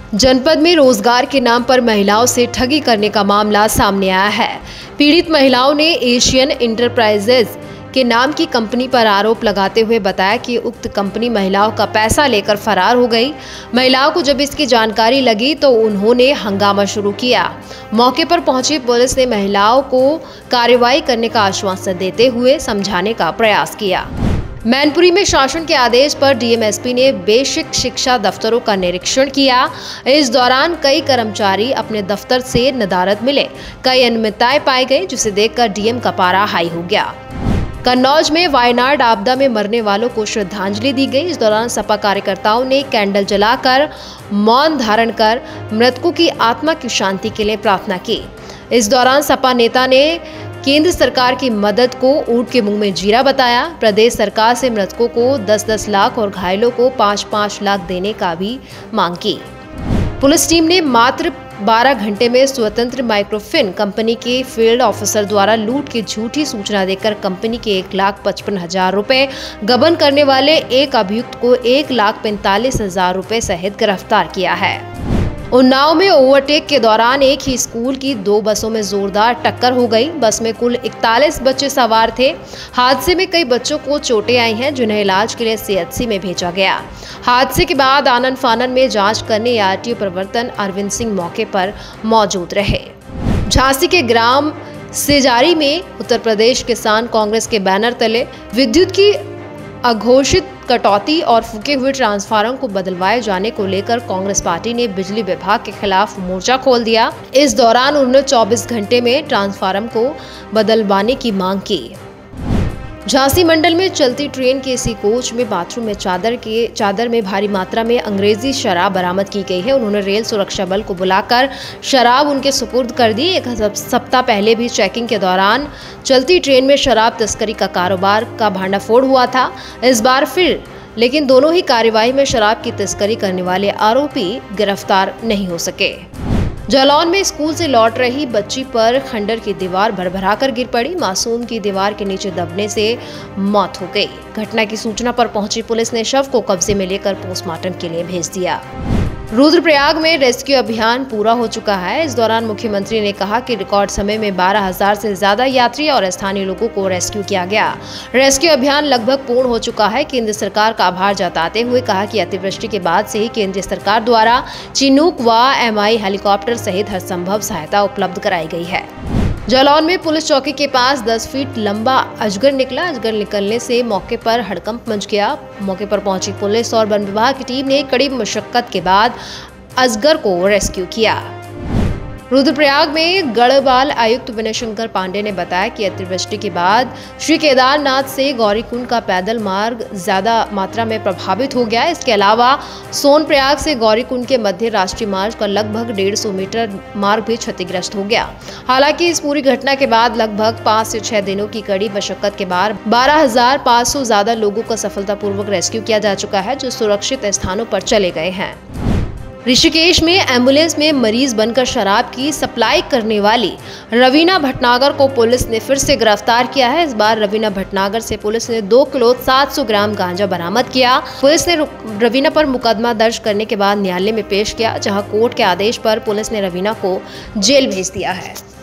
जनपद में रोजगार के नाम पर महिलाओं से ठगी करने का मामला सामने आया है। पीड़ित महिलाओं ने एशियन इंटरप्राइजेज के नाम की कंपनी पर आरोप लगाते हुए बताया कि उक्त कंपनी महिलाओं का पैसा लेकर फरार हो गई। महिलाओं को जब इसकी जानकारी लगी तो उन्होंने हंगामा शुरू किया। मौके पर पहुंची पुलिस ने महिलाओं को कार्रवाई करने का आश्वासन देते हुए समझाने का प्रयास किया। मैनपुरी में शासन के आदेश पर डीएमएसपी ने बेसिक शिक्षा दफ्तरों का निरीक्षण किया। इस दौरान कई कर्मचारी अपने दफ्तर से नदारद मिले। कई अनियमितताएं पाई गई, जिसे देखकर डीएम का पारा हाई हो गया। कन्नौज में वायनाड आपदा में मरने वालों को श्रद्धांजलि दी गई। इस दौरान सपा कार्यकर्ताओं ने कैंडल जलाकर मौन धारण कर मृतकों की आत्मा की शांति के लिए प्रार्थना की। इस दौरान सपा नेता ने केंद्र सरकार की मदद को ऊंट के मुंह में जीरा बताया। प्रदेश सरकार से मृतकों को 10-10 लाख और घायलों को 5-5 लाख देने का भी मांग की। पुलिस टीम ने मात्र 12 घंटे में स्वतंत्र माइक्रोफिन कंपनी के फील्ड ऑफिसर द्वारा लूट की झूठी सूचना देकर कंपनी के 1,55,000 रुपए गबन करने वाले एक अभियुक्त को 1,45,000 रुपए सहित गिरफ्तार किया है। उन्नाव में ओवरटेक के दौरान एक ही स्कूल की 2 बसों में जोरदार टक्कर हो गई। बस में कुल 41 बच्चे सवार थे। हादसे में कई बच्चों को चोटें आई हैं, जिन्हें इलाज के लिए सीएचसी में भेजा गया। हादसे के बाद आनन फानन में जांच करने आरटीओ प्रवर्तन अरविंद सिंह मौके पर मौजूद रहे। झांसी के ग्राम सेजारी में उत्तर प्रदेश किसान कांग्रेस के बैनर तले विद्युत की अघोषित कटौती और फूके हुए ट्रांसफार्मर को बदलवाए जाने को लेकर कांग्रेस पार्टी ने बिजली विभाग के खिलाफ मोर्चा खोल दिया। इस दौरान उन्होंने 24 घंटे में ट्रांसफार्मर को बदलवाने की मांग की। झांसी मंडल में चलती ट्रेन के इसी कोच में बाथरूम में चादर में भारी मात्रा में अंग्रेजी शराब बरामद की गई है। उन्होंने रेल सुरक्षा बल को बुलाकर शराब उनके सुपुर्द कर दी। एक सप्ताह पहले भी चेकिंग के दौरान चलती ट्रेन में शराब तस्करी का कारोबार का भांडाफोड़ हुआ था। इस बार फिर लेकिन दोनों ही कार्रवाई में शराब की तस्करी करने वाले आरोपी गिरफ्तार नहीं हो सके। जालौन में स्कूल से लौट रही बच्ची पर खंडर की दीवार भरभराकर गिर पड़ी। मासूम की दीवार के नीचे दबने से मौत हो गई। घटना की सूचना पर पहुंची पुलिस ने शव को कब्जे में लेकर पोस्टमार्टम के लिए भेज दिया। रुद्रप्रयाग में रेस्क्यू अभियान पूरा हो चुका है। इस दौरान मुख्यमंत्री ने कहा कि रिकॉर्ड समय में 12,000 से ज्यादा यात्री और स्थानीय लोगों को रेस्क्यू किया गया। रेस्क्यू अभियान लगभग पूर्ण हो चुका है। केंद्र सरकार का आभार जताते हुए कहा कि अतिवृष्टि के बाद से ही केंद्रीय सरकार द्वारा चिनूक व MI हेलीकॉप्टर सहित हर संभव सहायता उपलब्ध कराई गई है। जालौन में पुलिस चौकी के पास 10 फीट लंबा अजगर निकला। अजगर निकलने से मौके पर हड़कंप मच गया। मौके पर पहुंची पुलिस और वन विभाग की टीम ने कड़ी मशक्कत के बाद अजगर को रेस्क्यू किया। रुद्रप्रयाग में गढ़वाल आयुक्त विनय शंकर पांडे ने बताया कि अतिवृष्टि के बाद श्री केदारनाथ से गौरीकुंड का पैदल मार्ग ज्यादा मात्रा में प्रभावित हो गया है। इसके अलावा सोनप्रयाग से गौरीकुंड के मध्य राष्ट्रीय मार्ग का लगभग 150 मीटर मार्ग भी क्षतिग्रस्त हो गया। हालांकि इस पूरी घटना के बाद लगभग 5 से 6 दिनों की कड़ी मशक्कत के बाद 12,500 ज्यादा लोगों का सफलतापूर्वक रेस्क्यू किया जा चुका है, जो सुरक्षित स्थानों पर चले गए हैं। ऋषिकेश में एम्बुलेंस में मरीज बनकर शराब की सप्लाई करने वाली रवीना भटनागर को पुलिस ने फिर से गिरफ्तार किया है। इस बार रवीना भटनागर से पुलिस ने 2 किलो 700 ग्राम गांजा बरामद किया। पुलिस ने रवीना पर मुकदमा दर्ज करने के बाद न्यायालय में पेश किया, जहां कोर्ट के आदेश पर पुलिस ने रवीना को जेल भेज दिया है।